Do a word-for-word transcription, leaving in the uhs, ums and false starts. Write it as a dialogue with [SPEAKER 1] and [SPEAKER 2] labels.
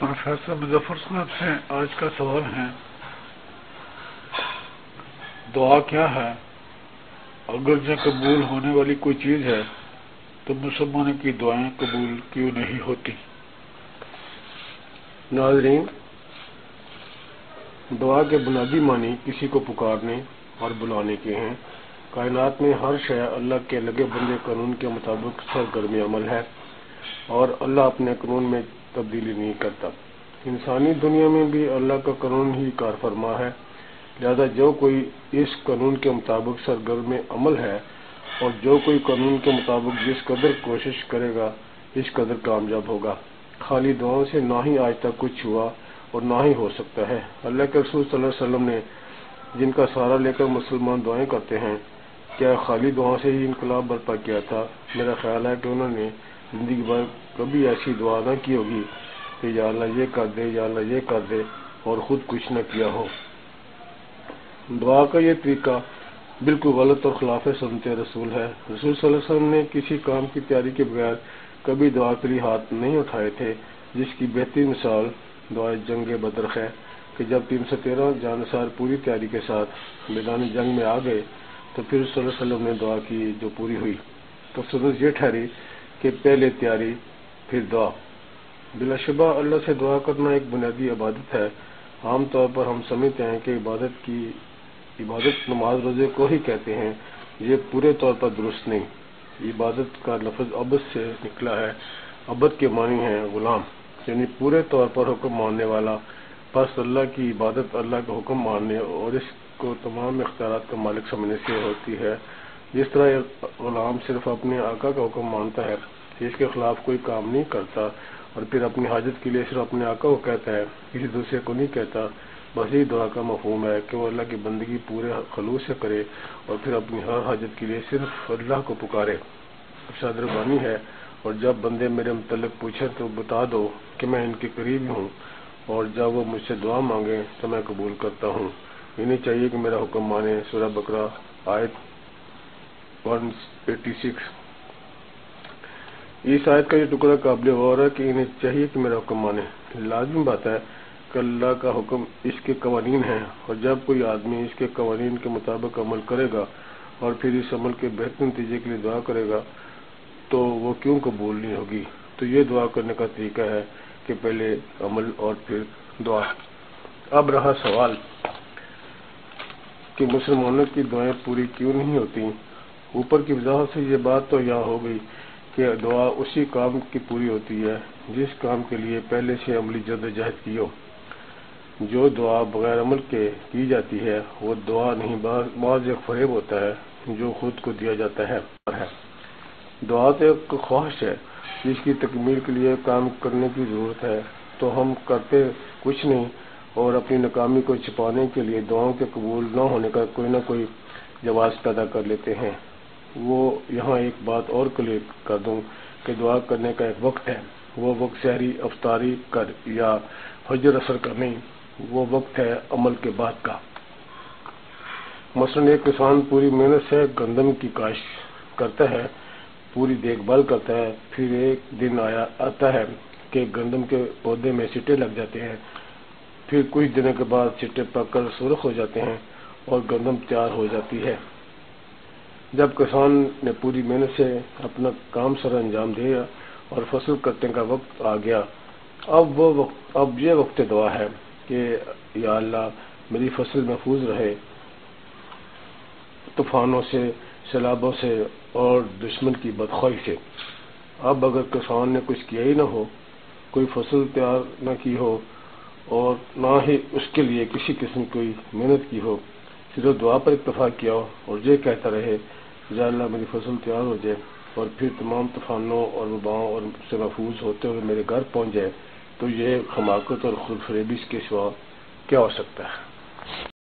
[SPEAKER 1] Professor Muzaffar صاحب سے آج کا سوال ہے، دعا کیا ہے؟ اگر یہ قبول ہونے والی کوئی چیز ہے تو مسلمانوں کی دعائیں قبول کیوں نہیں ہوتی؟
[SPEAKER 2] ناظرین، دعا کے بنیادی معنی کسی کو پکارنے اور بلانے کے ہیں۔ کائنات میں ہر شے اللہ کے لگے بندے قانون کے مطابق سرگرم عمل ہے اور اللہ اپنے قانون میں تبدیلی نہیں کرتا۔ انسانی دنیا میں بھی اللہ کا قانون ہی کار فرما ہے، لہذا جو کوئی اس قانون کے مطابق سرگرم عمل ہے اور جو کوئی قانون کے مطابق جس قدر کوشش کرے گا اس قدر کامیاب ہوگا۔ خالی دعاؤں سے نہ ہی آج تک کچھ ہوا اور نہ ہی ہو سکتا ہے۔ اللہ کے رسول صلی اللہ علیہ وسلم نے جن کا سہارا لے کر مسلمان دعائیں کرتے ہیں، کیا خالی دعاؤں سے ہی انقلاب برپا کیا تھا؟ میرا خیال ہے کہ انہوں نے زندگی بھر کبھی ایسی دعا نہ کی ہوگی کہ یا اللہ یہ کر دے، یا اللہ یہ کر دے، اور خود کچھ نہ کیا ہو۔ دعا کا یہ طریقہ بالکل غلط اور خلاف سنت رسول ہے۔ رسول صلی اللہ علیہ وسلم نے کسی کام کی تیاری کے بغیر کبھی دعا کے لیے ہاتھ نہیں اٹھائے تھے، جس کی بہترین مثال دعائے جنگ بدر ہے کہ جب تین سو تیرہ جانصار پوری تیاری کے ساتھ میدان جنگ میں آ گئے تو پھر صلی اللہ علیہ وسلم نے دعا کی جو پوری ہوئی۔ تو سنت یہ ٹھہری کہ پہلے تیاری پھر دعا۔ بلا شبہ اللہ سے دعا کرنا ایک بنیادی عبادت ہے۔ عام طور پر ہم سمجھتے ہیں کہ عبادت کی عبادت نماز روزے کو ہی کہتے ہیں، یہ پورے طور پر درست نہیں۔ عبادت کا لفظ عبد سے نکلا ہے۔ عبد کے معنی ہیں غلام، یعنی پورے طور پر حکم ماننے والا۔ پس اللہ کی عبادت اللہ کا حکم ماننے اور اس کو تمام اختیارات کا مالک سمجھنے سے ہوتی ہے۔ جس طرح ایک غلام صرف اپنے آقا کا حکم مانتا ہے، اس کے خلاف کوئی کام نہیں کرتا اور پھر اپنی حاجت کے لیے صرف اپنے آقا کو کہتا ہے، کسی دوسرے کو نہیں کہتا، بس یہی دعا کا مفہوم ہے کہ وہ اللہ کی بندگی پورے خلوص سے کرے اور پھر اپنی ہر حاجت کے لیے صرف اللہ کو پکارے۔ ارشاد ربانی ہے، اور جب بندے میرے متعلق پوچھیں تو بتا دو کہ میں ان کے قریب ہوں، اور جب وہ مجھ سے دعا مانگیں تو میں قبول کرتا ہوں۔ انہیں چاہیے کہ میرا حکم مانیں۔ سورہ بقرہ آیت ایک سو چھیاسی۔ اس آیت کا یہ ٹکڑا قابل غور ہے کہ انہیں چاہیے کہ میرا حکم مانیں۔ لازمی بات ہے کہ اللہ کا حکم اس کے قوانین ہیں، اور جب کوئی آدمی اس کے قوانین کے مطابق عمل کرے گا اور پھر اس عمل کے بہتر نتیجے کے لیے دعا کرے گا تو وہ کیوں قبول نہیں ہوگی؟ تو یہ دعا کرنے کا طریقہ ہے کہ پہلے عمل اور پھر دعا۔ اب رہا سوال کہ مسلمانوں کی دعائیں پوری کیوں نہیں ہوتی۔ اوپر کی وضاحت سے یہ بات تو یہاں ہو گئی کہ دعا اسی کام کی پوری ہوتی ہے جس کام کے لیے پہلے سے عملی جدوجہد کی ہو۔ جو دعا بغیر عمل کے کی جاتی ہے وہ دعا نہیں، بعض ایک فریب ہوتا ہے جو خود کو دیا جاتا ہے۔ دعا تو ایک خواہش ہے جس کی تکمیل کے لیے کام کرنے کی ضرورت ہے، تو ہم کرتے کچھ نہیں اور اپنی ناکامی کو چھپانے کے لیے دعاؤں کے قبول نہ ہونے کا کوئی نہ کوئی جواز پیدا کر لیتے ہیں۔ وہ یہاں ایک بات اور کلیئر کر دوں کہ دعا کرنے کا ایک وقت ہے، وہ وقت سحری افطاری کر یا فجر اثر کا نہیں، وہ وقت ہے عمل کے بعد کا۔ مثلاً ایک کسان پوری محنت سے گندم کی کاشت کرتا ہے، پوری دیکھ بھال کرتا ہے، پھر ایک دن آیا آتا ہے کہ گندم کے پودے میں چٹے لگ جاتے ہیں، پھر کچھ دنوں کے بعد چٹے پک کر سرخ ہو جاتے ہیں اور گندم تیار ہو جاتی ہے۔ جب کسان نے پوری محنت سے اپنا کام سر انجام دیا اور فصل کٹنے کا وقت آ گیا، اب وہ وقت اب یہ وقت دعا ہے کہ یا اللہ میری فصل محفوظ رہے طوفانوں سے، سیلابوں سے اور دشمن کی بدخواہی سے۔ اب اگر کسان نے کچھ کیا ہی نہ ہو، کوئی فصل تیار نہ کی ہو اور نہ ہی اس کے لیے کسی قسم کی محنت کی ہو، صرف دعا پر اکتفا کیا ہو اور یہ کہتا رہے یا اللہ میری فصل تیار ہو جائے اور پھر تمام طوفانوں اور وباؤں اور سے محفوظ ہوتے ہوئے میرے گھر پہنچ جائے، تو یہ حماقت اور خود فریبی کے سوا کیا ہو سکتا ہے؟